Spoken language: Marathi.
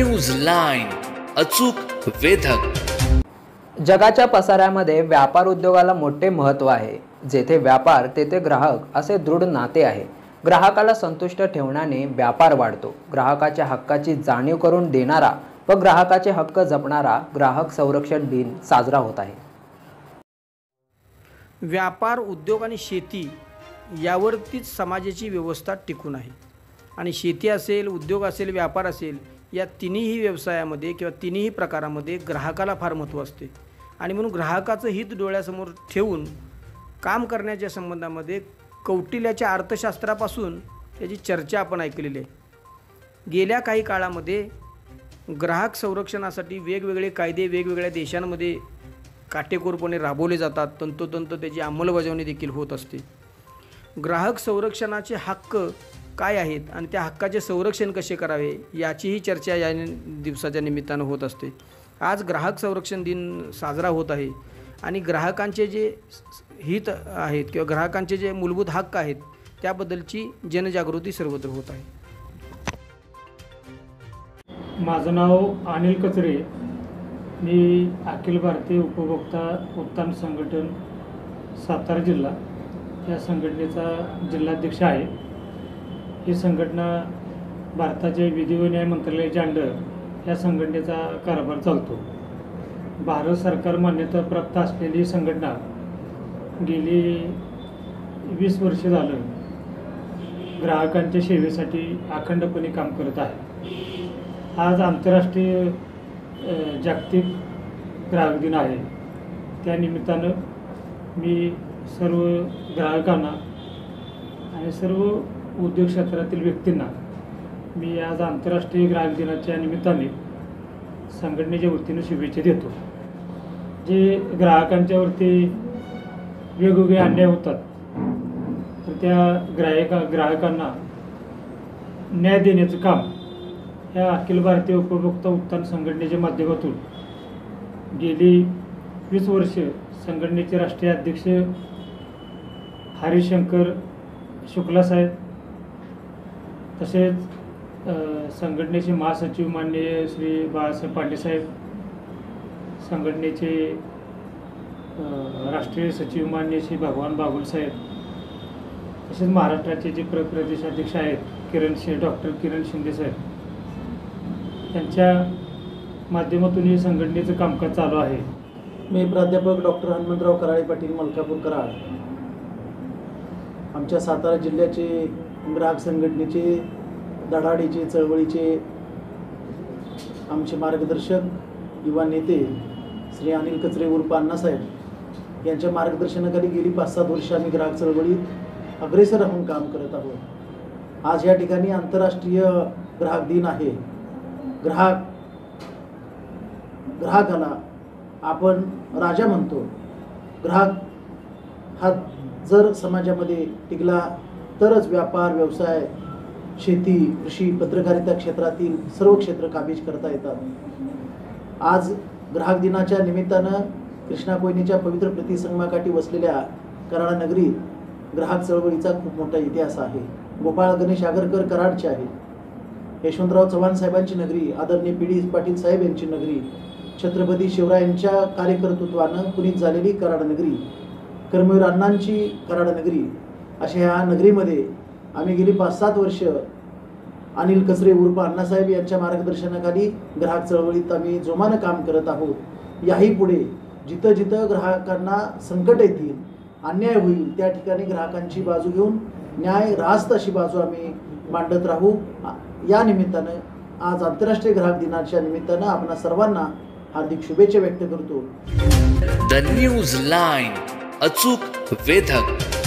न्यूज लाईन, अचूक वेधक। जगाच्या पसाऱ्यामध्ये व्यापार उद्योगाला मोठे महत्त्व आहे। जेथे व्यापार तेथे ग्राहक असे दृढ नाते आहे। ग्राहकाला संतुष्ट ठेवण्याने व्यापार वाढतो। ग्राहकाच्या हक्काची जाणीव करून देणारा व ग्राहकाचे हक्क जपणारा ग्राहक संरक्षण दिन साजरा होत आहे। व्यापार, उद्योग आणि शेती यावरतीच समाजाची व्यवस्था टिकून आहे। आणि शेती असेल, उद्योग असेल, व्यापार असेल, या तिन्ही व्यवसायामध्ये किंवा तिन्ही प्रकारामध्ये ग्राहकाला फार महत्त्व असते। आणि म्हणून ग्राहकाचं हित डोळ्यासमोर ठेवून काम करण्याच्या संबंधामध्ये कौटिल्याच्या अर्थशास्त्रापासून याची चर्चा आपण ऐकलेली आहे। गेल्या काही काळामध्ये ग्राहक संरक्षणासाठी वेगवेगळे कायदे वेगवेगळ्या देशांमध्ये काटेकोरपणे राबवले जातात। तंतोतंत त्याची अंमलबजावणी देखील होत असते। ग्राहक संरक्षणाचे हक्क काय आहेत आणि त्या हक्काचे संरक्षण कसे करावे याचीही चर्चा या दिवसाच्या निमित्तानं होत असते। आज ग्राहक संरक्षण दिन साजरा होत आहे आणि ग्राहकांचे जे हित आहेत किंवा ग्राहकांचे जे मूलभूत हक्क आहेत त्याबद्दलची जनजागृती सर्वत्र होत आहे। माझं नाव अनिल कचरे, मी अखिल भारतीय उपभोक्ता उत्थान संघटन सातारा जिल्हा या संघटनेचा जिल्हाध्यक्ष आहे। ही संघटना भारताचे विधी व न्याय मंत्रालयाच्या अंडर या संघटनेचा कारभार चालतो। भारत सरकार मान्यता प्राप्त असलेली संघटना गेली 20 वर्ष झालं ग्राहकांच्या सेवेसाठी अखंडपणे काम करत आहे। आज आंतरराष्ट्रीय जागतिक ग्राहक दिन आहे। त्या निमित्तानं मी सर्व ग्राहकांना आणि सर्व उद्योग क्षेत्रातील व्यक्तींना मी आज आंतरराष्ट्रीय ग्राहक दिनाच्या निमित्ताने संघटनेच्या वतीने शुभेच्छा देतो। जे ग्राहकांच्यावरती वेगवेगळे अन्याय होतात तर त्या ग्राहकांना न्याय देण्याचं काम या अखिल भारतीय उपभोक्ता उत्थान संघटनेच्या माध्यमातून गेली 20 वर्ष संघटनेचे राष्ट्रीय अध्यक्ष हरिशंकर शुक्ला साहेब, तसेच संघटनेचे महासचिव माननीय श्री बाळासाहेब पांडे साहेब, संघटनेचे राष्ट्रीय सचिव माननीय श्री भगवान बागुल साहेब, तसेच महाराष्ट्राचे जे प्रदेशाध्यक्ष आहेत डॉक्टर किरण शिंदे साहेब, त्यांच्या माध्यमातून ही संघटनेचं कामकाज चालू आहे। मी प्राध्यापक डॉक्टर हनुमंतराव कराळे पाटील, मलकापूर कराड, आमच्या सातारा जिल्ह्याचे ग्राहक संघटनेचे धडाडीचे चळवळीचे आमचे मार्गदर्शक युवा नेते श्री अनिल कचरे उर्फ अण्णासाहेब यांच्या मार्गदर्शनाखाली गेली 5-7 वर्ष आम्ही ग्राहक चळवळीत अग्रेसर राहून काम करत आहोत। आज या ठिकाणी आंतरराष्ट्रीय ग्राहक दिन आहे। ग्राहकाला आपण राजा म्हणतो। ग्राहक हा जर समाजामध्ये टिकला तरच व्यापार, व्यवसाय, शेती, कृषी, पत्रकारिता क्षेत्रातील सर्व क्षेत्र काबीज करता येतात। आज ग्राहक दिनाच्या निमित्तानं कृष्णा कोयनेच्या पवित्र प्रतिसंगमाकाठी वसलेल्या कराड नगरीत ग्राहक चळवळीचा खूप मोठा इतिहास आहे। गोपाळ गणेश आगरकर कराडचे आहे। यशवंतराव चव्हाण साहेबांची नगरी, आदरणीय पी.डी. पाटील साहेब यांची नगरी, छत्रपती शिवरायांच्या कार्यकर्तृत्वानं पुनीत झालेली कराड नगरी, कर्मवीर अण्णांची कराड नगरी, अशा ह्या नगरीमध्ये आम्ही गेली 5-7 वर्ष अनिल कचरे उर्फ अण्णासाहेब यांच्या मार्गदर्शनाखाली ग्राहक चळवळीत आम्ही जोमानं काम करत आहोत। याही पुढे जिथं जिथं ग्राहकांना संकट येतील, अन्याय होईल, त्या ठिकाणी ग्राहकांची बाजू घेऊन न्याय रास्त अशी बाजू आम्ही मांडत राहू। या निमित्तानं आज आंतरराष्ट्रीय ग्राहक दिनाच्या निमित्तानं आपणा सर्वांना हार्दिक शुभेच्छा व्यक्त करतो। द न्यूज लाईन, अचूक वेधक।